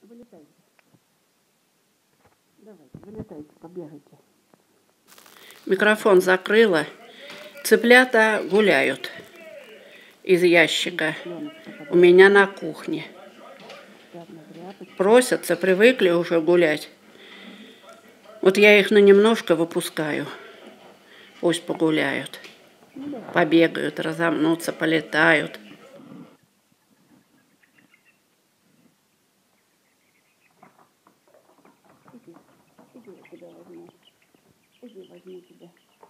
Вылетайте. Давайте, вылетайте, побегайте. Микрофон закрыла. Цыплята гуляют из ящика у меня на кухне. Просятся, привыкли уже гулять. Вот я их на немножко выпускаю. Пусть погуляют. Побегают, разомнутся, полетают. Иди, я тебя возьму. Иди, возьму тебя.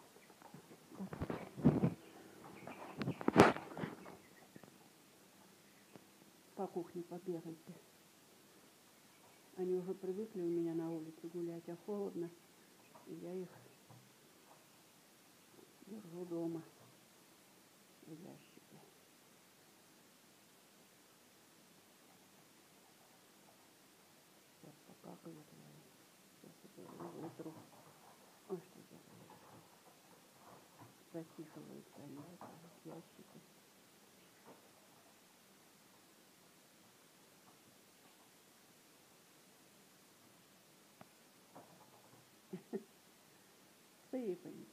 По кухне побегайте. Они уже привыкли у меня на улице гулять, а холодно. И я их держу дома в ящике. Сейчас покакают. Сейчас это вытру. Ой, что за запихиваются они в ящики. Сыпаньки.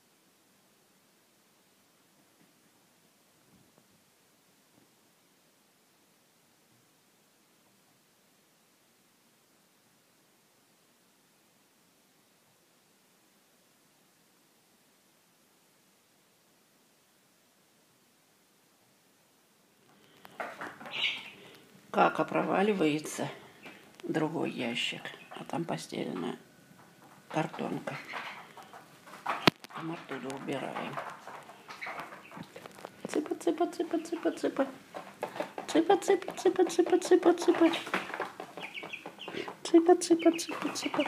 Кака проваливается в другой ящик, а там постеленная картонка. Там оттуда убираем. Цыпа, цыпа, цыпа, цыпа, цыпа. Цыпа, цыпа, цыпа, цыпа, цыпа, цыпа. Цыпа, цыпа, цыпа, цыпа.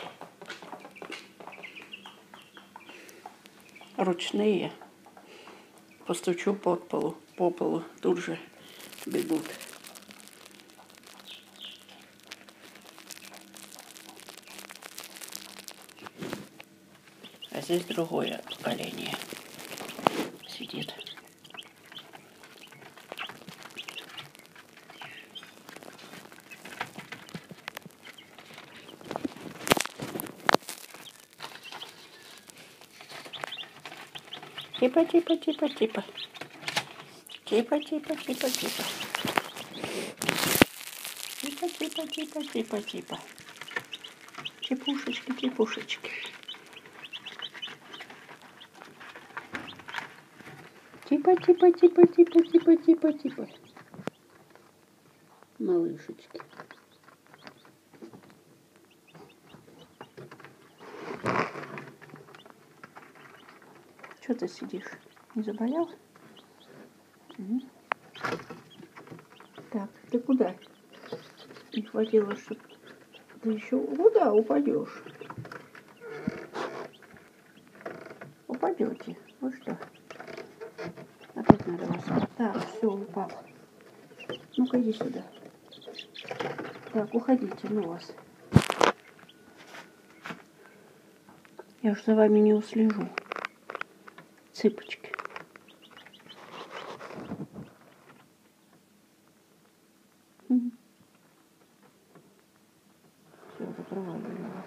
Ручные. Постучу по полу, тут же бегут. А здесь другое поколение сидит. Типа, типа, типа, типа. Типа, типа, типа, типа. Типа, типа, типа, типа, типа. Типушечки, типушечки. Типа, типа, типа, типа, типа, типа, типа. Малышечки. Что ты сидишь? Не заболел? Угу. Так, ты куда? Не хватило, чтобы ты еще куда упадешь? Упадете. Вот что. Опять надо вас. Так, все, упал. Ну-ка иди сюда. Так, уходите, ну вас. Я уж за вами не услежу. Цыпочки. Все, запровадили вас.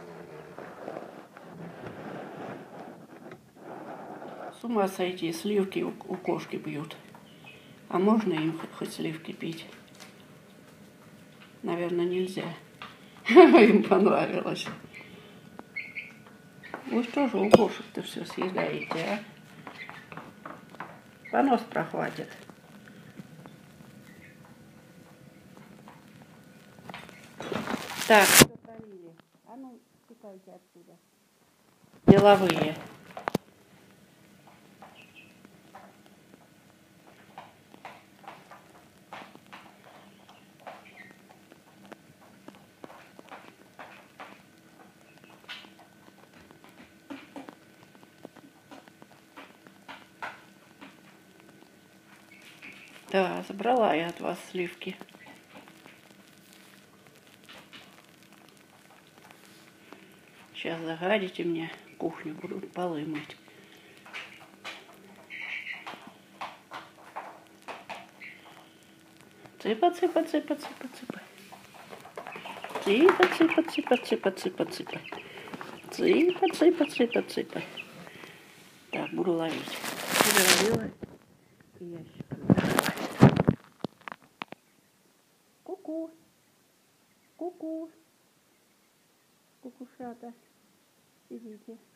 С ума сойти, сливки у кошки бьют. А можно им хоть сливки пить? Наверное, нельзя. Им понравилось. Вы что же у кошек-то все съедаете, а? Понос прохватит. Так, все пролили. А ну, стекайте отсюда. Деловые. Да, забрала я от вас сливки. Сейчас загадите мне кухню, буду полы мыть. Цыпа, цыпа, цыпа, цыпа, цыпа. Цыпа, цыпа, цыпа, цыпа, цыпа, цыпа. Цыпа, цыпа, цыпа, цыпа. Так, буду ловить. Переловила и ящиком закрываю. Ку-ку. Ку-ку. Кукушата. Сидите.